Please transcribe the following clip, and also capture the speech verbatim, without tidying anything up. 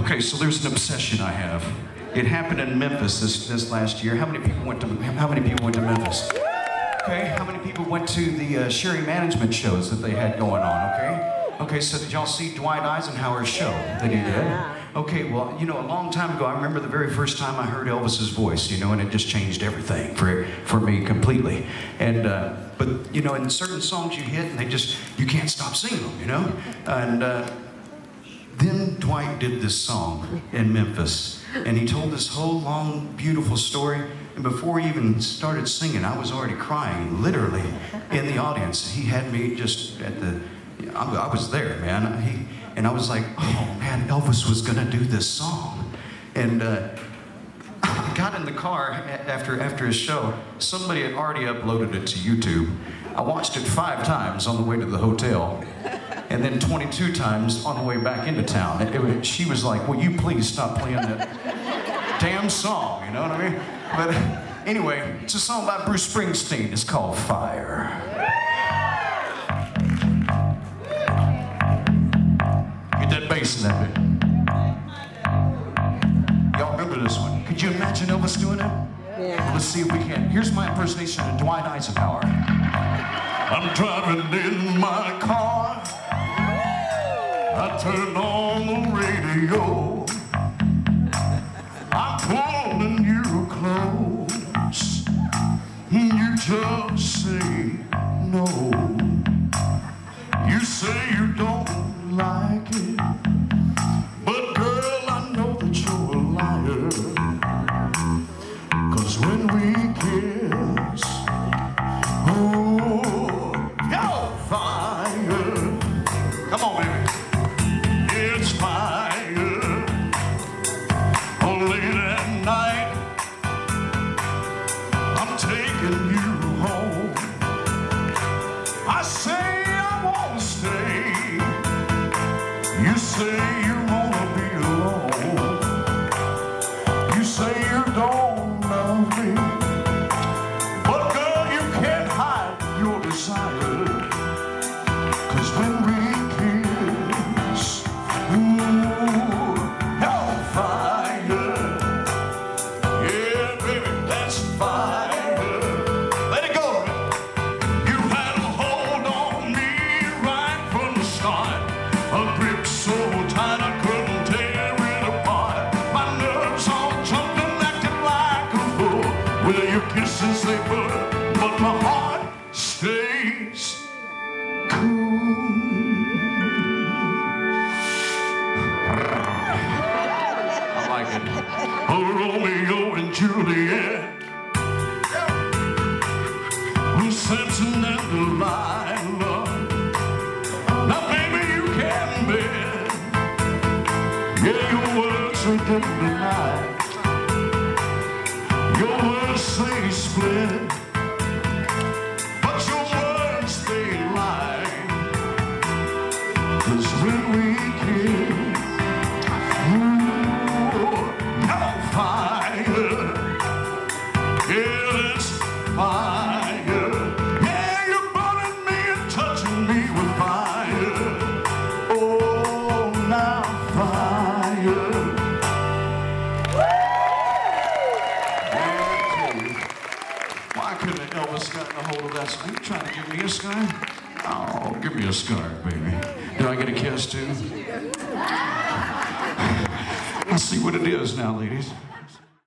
Okay, so there's an obsession I have. It happened in Memphis this, this last year. How many people went to How many people went to Memphis? Okay, how many people went to the uh, Sherry management shows that they had going on? Okay. Okay, so did y'all see Dwight Eisenhower's show that he did? Okay, well, you know, a long time ago, I remember the very first time I heard Elvis's voice, you know, and it just changed everything for for me completely. And uh, but you know, in certain songs you hit, and they just you can't stop singing them, you know. And uh, then Dwight did this song in Memphis, and he told this whole long, beautiful story. And before he even started singing, I was already crying, literally, in the audience. He had me just at the. I was there, man. He, and I was like, oh man, Elvis was gonna do this song. And uh, I got in the car after, after his show. Somebody had already uploaded it to YouTube. I watched it five times on the way to the hotel, and then twenty-two times on the way back into town. It, it was, she was like, will you please stop playing that damn song, you know what I mean? But anyway, it's a song by Bruce Springsteen. It's called Fire. That bass in that bit. Y'all remember this one? Could you imagine Elvis doing it? Yeah. Let's see if we can. Here's my impersonation of Dwight Eisenhower. I'm driving in my car. I turn on the radio. I'm pulling you close. You just say no. You say you don't like it. But girl, I know that you're a liar. 'Cause when we kiss, oh, yo, fire. Come on, baby. It's fire. Oh, late at night, I'm taking you home. I say I won't stay. You say you wanna be alone. You say you don't love me. But girl, you can't hide your desire. 'Cause when we kiss, ooh, hellfire. Yeah, baby, that's fire. Let it go. You had a hold on me right from the start. A grip so tight I couldn't tear it apart. My nerves all jumping, acting like a fool. Well, your kisses they burn, but my heart stays cool. I like it. Oh, Romeo and Juliet, oh, Samson and Delilah. Now, baby, you can bet. Yeah, your words are getting denied. Your words say split, but your words they lie. 'Cause when we kiss, ooh, hellfire. Yeah, it's fire. Yeah, you're burning me and touching me with fire. Oh, now fire. Why couldn't Elvis gotten a hold of that? Are you trying to give me a scar? Oh, give me a scar, baby. Do I get a kiss too? I see what it is now, ladies.